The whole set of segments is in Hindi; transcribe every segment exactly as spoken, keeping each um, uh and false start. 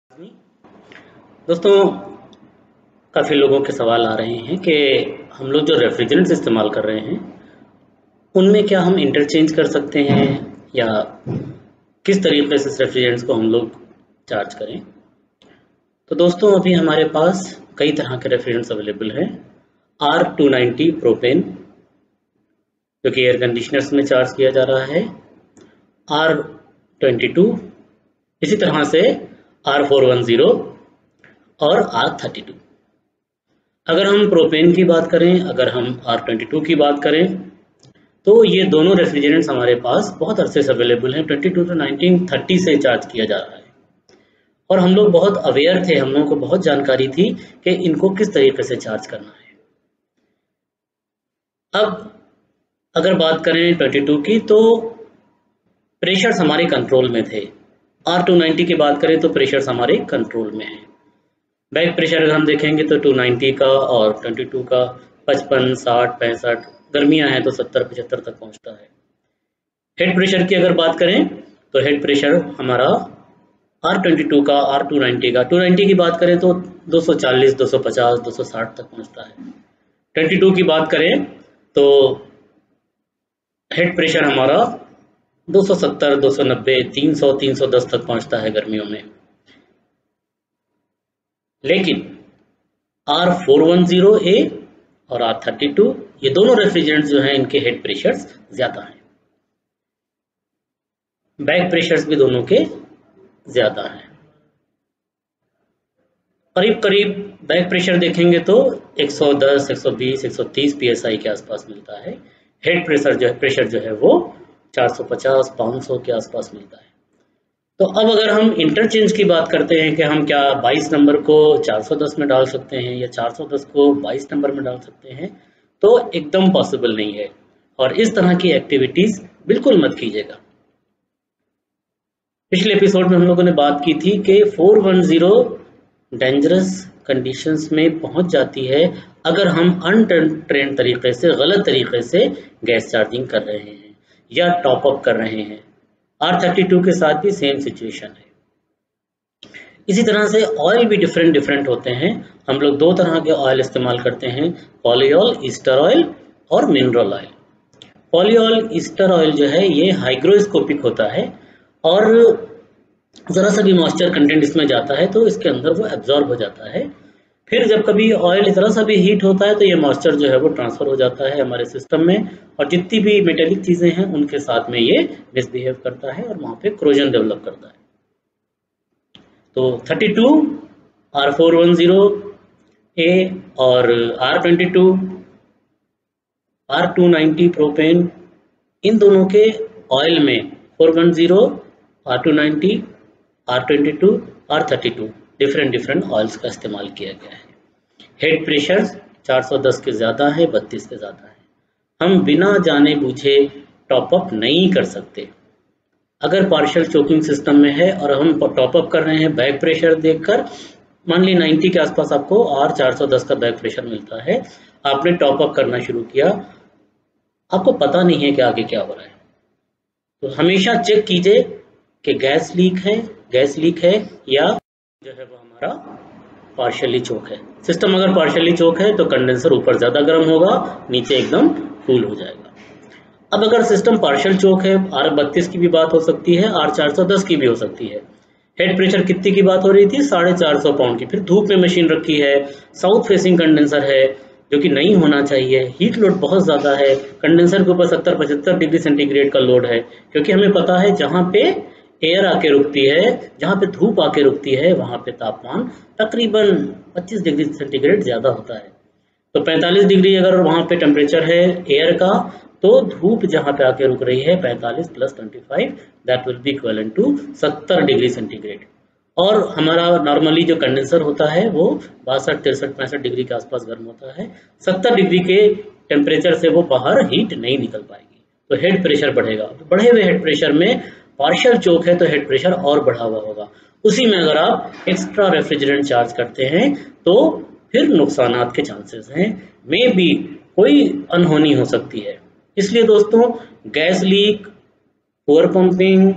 दोस्तों, काफ़ी लोगों के सवाल आ रहे हैं कि हम लोग जो रेफ्रिजरेंट्स इस्तेमाल कर रहे हैं उनमें क्या हम इंटरचेंज कर सकते हैं या किस तरीके से इस रेफ्रिजरेंट्स को हम लोग चार्ज करें। तो दोस्तों, अभी हमारे पास कई तरह के रेफ्रिजरेंट्स अवेलेबल हैं। आर टू नाइन्टी प्रोपेन जो कि एयर कंडीशनर्स में चार्ज किया जा रहा है, आर ट्वेंटी टू, इसी तरह से आर फोर वन ज़ीरो और आर थर्टी टू। अगर हम प्रोपेन की बात करें, अगर हम आर ट्वेंटी टू की बात करें, तो ये दोनों रेफ्रिजरेंट्स हमारे पास बहुत अरसे से अवेलेबल हैं। ट्वेंटी टू तो नाइनटीन थर्टी से चार्ज किया जा रहा है और हम लोग बहुत अवेयर थे, हम लोगों को बहुत जानकारी थी कि इनको किस तरीके से चार्ज करना है। अब अगर बात करें ट्वेंटी टू की, तो प्रेशर्स हमारे कंट्रोल में थे। आर टू नाइन्टी की बात करें तो प्रेशर्स हमारे कंट्रोल में हैं। बैक प्रेशर अगर हम देखेंगे तो टू नाइन्टी का और ट्वेंटी टू का पचपन, साठ, पैंसठ, गर्मियां हैं तो सत्तर पचहत्तर तक पहुंचता है। हेड प्रेशर की अगर बात करें तो हेड प्रेशर हमारा आर ट्वेंटी टू का, आर टू नाइन्टी का, टू नाइन्टी की बात करें तो दो सौ चालीस, दो सौ पचास, दो सौ साठ तक पहुंचता है। ट्वेंटी टू की बात करें तो हेड प्रेशर हमारा दो सौ सत्तर, दो सौ नब्बे, तीन सौ, तीन सौ दस तक पहुंचता है गर्मियों में। लेकिन R four one zero A और आर थर्टी टू, ये दोनों रेफ्रिजरेंट्स जो हैं इनके हेड प्रेशर्स ज़्यादा हैं, बैक प्रेशर्स भी दोनों के ज़्यादा हैं। करीब करीब बैक प्रेशर देखेंगे तो एक सौ दस, एक सौ बीस, एक सौ तीस पीएसआई के आसपास मिलता है। हेड प्रेशर जो है प्रेशर जो है वो चार सौ पचास, पाँच सौ के आसपास मिलता है। तो अब अगर हम इंटरचेंज की बात करते हैं कि हम क्या बाईस नंबर को चार सौ दस में डाल सकते हैं या चार सौ दस को बाईस नंबर में डाल सकते हैं, तो एकदम पॉसिबल नहीं है और इस तरह की एक्टिविटीज बिल्कुल मत कीजिएगा। पिछले एपिसोड में हम लोगों ने बात की थी कि four one zero dangerous conditions में पहुंच जाती है अगर हम अनट्रेंड तरीके से, गलत तरीके से गैस चार्जिंग कर रहे हैं या टॉप अप कर रहे हैं। आर थर्टी टू के साथ भी सेम सिचुएशन है। इसी तरह से ऑयल भी डिफरेंट डिफरेंट होते हैं। हम लोग दो तरह के ऑयल इस्तेमाल करते हैं, पॉलीऑल, ईस्टर ऑयल और mineral oil. Polyol ester oil जो है ये हाइग्रोस्कोपिक होता है और ज़रा सा भी मॉइस्चर कंटेंट इसमें जाता है तो इसके अंदर वो एब्जॉर्ब हो जाता है। फिर जब कभी ऑयल ज़रा सा भी हीट होता है तो ये मॉइस्चर जो है वो ट्रांसफ़र हो जाता है हमारे सिस्टम में और जितनी भी मेटेलिक चीज़ें हैं उनके साथ में ये मिसबिहेव करता है और वहाँ पे क्रोजन डेवलप करता है। तो thirty two, R four one zero A और R twenty two, R two ninety propane, इन दोनों के ऑयल में four one zero, R two ninety, R twenty two, R thirty two different different oils का इस्तेमाल किया गया है। हेड प्रेशर चार सौ दस के ज़्यादा है, बत्तीस के ज़्यादा है। हम बिना जाने बूझे टॉप अप नहीं कर सकते। अगर पार्शियल चोकिंग सिस्टम में है और हम टॉप अप कर रहे हैं बैक प्रेशर देखकर, मान ली नब्बे के आसपास आपको आर चार सौ दस का बैक प्रेशर मिलता है, आपने टॉप अप करना शुरू किया, आपको पता नहीं है कि आगे क्या हो रहा है, तो हमेशा चेक कीजिए कि गैस लीक है, गैस लीक है या जो है वो हमारा पार्शियली चोक है। सिस्टम अगर पार्शियली चोक है तो कंडेंसर ऊपर ज़्यादा गर्म होगा, नीचे एकदम कूल हो जाएगा। अब अगर सिस्टम पार्शियल चोक है, आर बत्तीस की भी बात हो सकती है, आर चार सौ दस की भी हो सकती है। हेड प्रेशर कितनी की बात हो रही थी? साढ़े चार सौ पाउंड की। फिर धूप में मशीन रखी है, साउथ फेसिंग कंडेंसर है जो कि नहीं होना चाहिए, हीट लोड बहुत ज़्यादा है, कंडेंसर के ऊपर सत्तर पचहत्तर डिग्री सेंटीग्रेड का लोड है, क्योंकि हमें पता है जहाँ पे एयर आके रुकती है, जहाँ पे धूप आके रुकती है, वहाँ पे तापमान तकरीबन पच्चीस डिग्री सेंटीग्रेड ज़्यादा होता है। तो पैंतालीस डिग्री अगर वहाँ पे टेम्परेचर है एयर का, तो धूप जहाँ पे आके रुक रही है पैंतालीस प्लस पच्चीस, that will be equivalent to सत्तर डिग्री सेंटीग्रेड। और हमारा नॉर्मली जो कंडेंसर होता है वो बासठ, तिरसठ, पैंसठ डिग्री के आसपास गर्म होता है। सत्तर डिग्री के टेम्परेचर से वो बाहर हीट नहीं निकल पाएगी, तो हेड प्रेशर बढ़ेगा। तो बढ़े हुए हेड प्रेशर में पार्शियल चोक है तो हेड प्रेशर और बढ़ा हुआ होगा। उसी में अगर आप एक्स्ट्रा रेफ्रिजरेंट चार्ज करते हैं तो फिर नुकसानात के चांसेस हैं, में भी कोई अनहोनी हो सकती है। इसलिए दोस्तों, gas leak, poor pumping,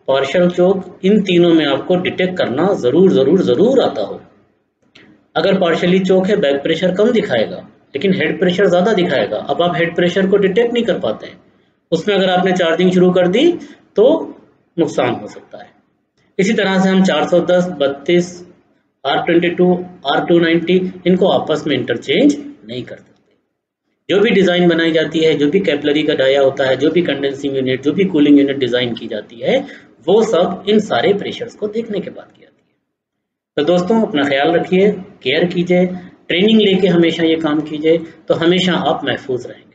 partial choke, इन तीनों में आपको डिटेक्ट करना ज़रूर ज़रूर ज़रूर आता हो। अगर पार्शियली चोक है, बैक प्रेशर कम दिखाएगा लेकिन हेड प्रेशर ज़्यादा दिखाएगा। अब आप हेड प्रेशर को डिटेक्ट नहीं कर पाते हैं, उसमें अगर आपने चार्जिंग शुरू कर दी तो नुकसान हो सकता है। इसी तरह से हम चार सौ दस, बत्तीस, R twenty two, R two ninety इनको आपस में इंटरचेंज नहीं कर सकते। जो भी डिज़ाइन बनाई जाती है, जो भी कैपिलरी का डाया होता है, जो भी कंडेंसिंग यूनिट, जो भी कूलिंग यूनिट डिज़ाइन की जाती है, वो सब इन सारे प्रेशर्स को देखने के बाद की जाती है। तो दोस्तों अपना ख्याल रखिए, केयर कीजिए, ट्रेनिंग लेके हमेशा ये काम कीजिए, तो हमेशा आप महफूज रहेंगे।